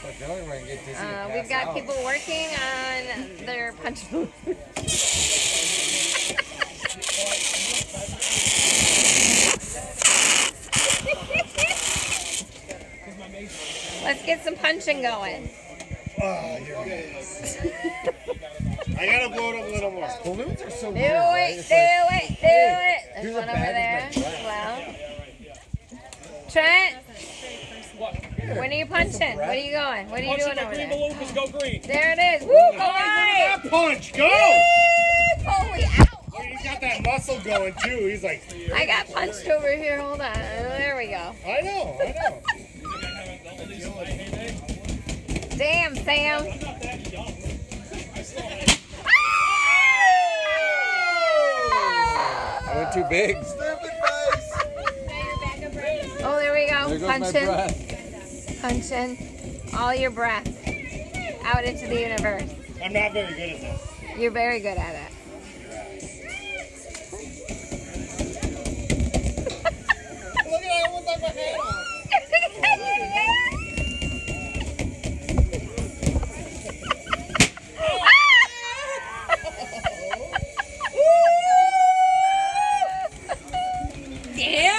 feel like we're gonna get dizzy and pass We've got out. people working on their punch booth. Let's get some punching going. Oh, you're I gotta blow it up a little more. Balloons are so Do weird. Right? it, It's do like, it, do it. There's here's one a over bag there of my as well. Trent, when are you punching? What are you going? What are you doing over there? Balloons go green. There it is. Woo, go right. That punch, go! Holy ow. He's got that muscle going too. He's like, I got punched over here. Hold on. There we go. I know. Damn, Sam. I went too big. Oh, there we go. There goes my Punching. breath. Punching. All your breath out into the universe. I'm not very good at this. You're very good at it. Look at I almost like my head off. Damn.